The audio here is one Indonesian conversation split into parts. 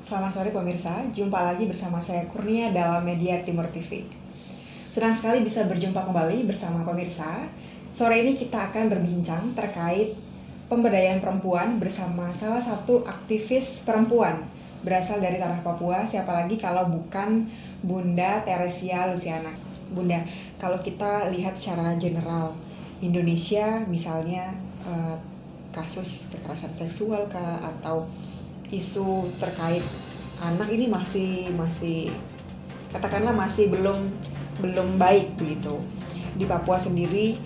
Selamat sore pemirsa, jumpa lagi bersama saya Kurnia dalam Media Timur TV. Senang sekali bisa berjumpa kembali bersama pemirsa. Sore ini kita akan berbincang terkait pemberdayaan perempuan bersama salah satu aktivis perempuan berasal dari tanah Papua, siapa lagi kalau bukan Bunda Teresia Luciana. Bunda, kalau kita lihat secara general Indonesia misalnya kasus kekerasan seksual atau isu terkait anak ini masih katakanlah masih belum baik begitu. Di Papua sendiri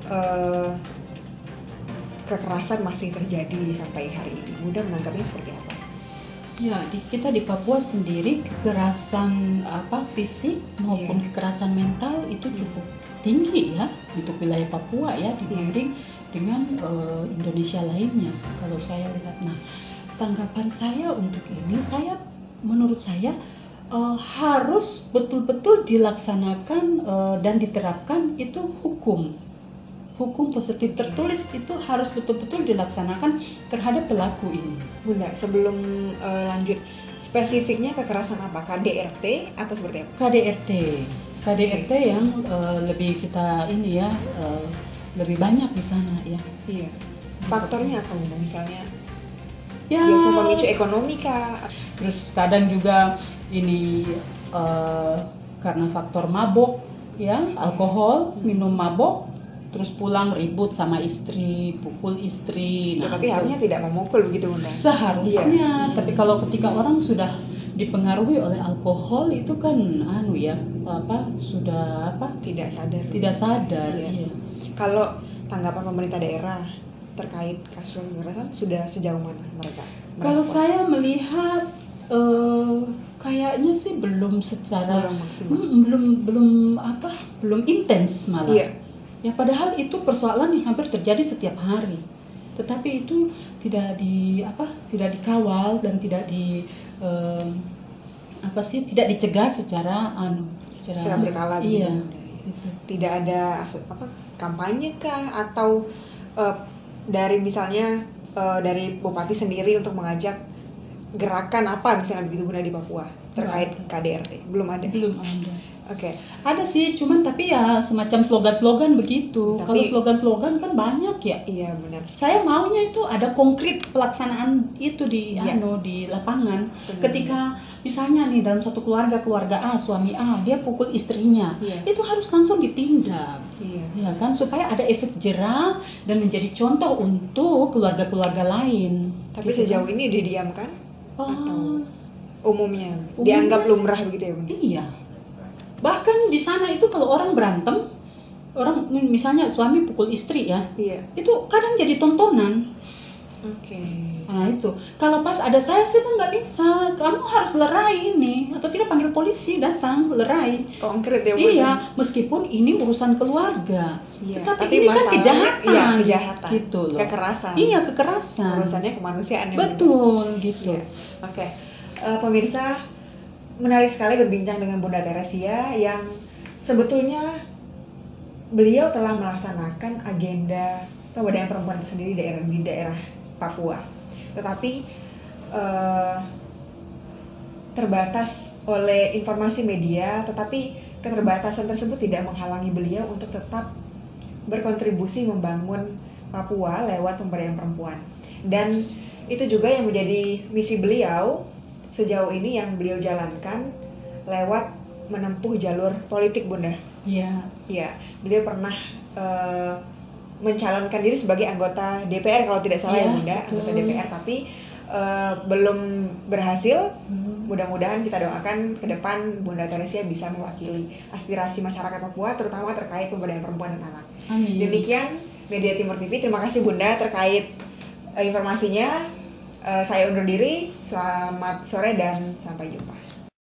kekerasan masih terjadi sampai hari ini. Bunda menanggapinya seperti apa? Ya, kita di Papua sendiri kekerasan fisik maupun kekerasan mental itu cukup tinggi ya untuk wilayah Papua ya dibanding dengan Indonesia lainnya. Kalau saya lihat, nah tanggapan saya untuk ini, menurut saya harus betul-betul dilaksanakan dan diterapkan itu hukum positif tertulis itu harus betul-betul dilaksanakan terhadap pelaku ini. Bunda, sebelum lanjut, spesifiknya kekerasan apa? KDRT atau seperti apa? KDRT yang lebih kita ini ya lebih banyak di sana ya. Iya. Faktornya apa Bunda? Misalnya ya, biasa pemicu ekonomi kah? Terus kadang juga ini karena faktor mabok ya, alkohol, minum mabok, terus pulang ribut sama istri, pukul istri. Nah, tapi harusnya tidak memukul begitu Bunda. Seharusnya, tapi kalau ketika orang sudah dipengaruhi oleh alkohol itu kan tidak sadar. Iya. Kalau tanggapan pemerintah daerah terkait kasus kekerasan sudah sejauh mana mereka? Kalau saya melihat kayaknya sih belum belum intens malah. Iya. Ya padahal itu persoalan yang hampir terjadi setiap hari. Tetapi itu tidak dikawal dan tidak tidak dicegah secara berkala. Iya. Gitu. Tidak ada kampanye kah atau dari misalnya dari Bupati sendiri untuk mengajak gerakan apa misalnya begitu Bunda di Papua terkait KDRT? Belum ada. Oke. Ada sih, tapi ya semacam slogan-slogan begitu. Kalau slogan-slogan kan banyak ya. Iya benar. Saya maunya itu ada konkret pelaksanaan itu di lapangan. Ketika misalnya nih dalam satu keluarga A, suami A dia pukul istrinya, itu harus langsung ditindak. Ya kan, supaya ada efek jerah dan menjadi contoh untuk keluarga-keluarga lain. Tapi gitu sejauh ini didiamkan? Atau umumnya dianggap lumrah begitu ya Bunda? Iya. Bahkan di sana itu kalau orang berantem, misalnya suami pukul istri ya, itu kadang jadi tontonan. Oke. Nah itu, kalau pas ada saya sih nggak bisa, kamu harus lerai ini, atau tidak panggil polisi datang lerai. Konkret ya Bu? Iya, meskipun ini urusan keluarga, tapi ini kan kejahatan, gitu loh. Kekerasan. Iya, kekerasan. Urusannya kemanusiaan ya. Betul, gitu. Oke. Pemirsa, menarik sekali berbincang dengan Bunda Teresia yang sebetulnya beliau telah melaksanakan agenda pemberdayaan perempuan itu sendiri di daerah Papua, tetapi terbatas oleh informasi media, tetapi keterbatasan tersebut tidak menghalangi beliau untuk tetap berkontribusi membangun Papua lewat pemberdayaan perempuan. Dan itu juga yang menjadi misi beliau sejauh ini yang beliau jalankan lewat menempuh jalur politik Bunda. Iya. Beliau pernah mencalonkan diri sebagai anggota DPR kalau tidak salah ya Bunda, anggota DPR, tapi belum berhasil. Mudah-mudahan kita doakan ke depan Bunda Teresia bisa mewakili aspirasi masyarakat Papua terutama terkait pemberdayaan perempuan dan anak. Amin. Demikian Media Timur TV. Terima kasih Bunda terkait informasinya. Saya undur diri. Selamat sore dan sampai jumpa.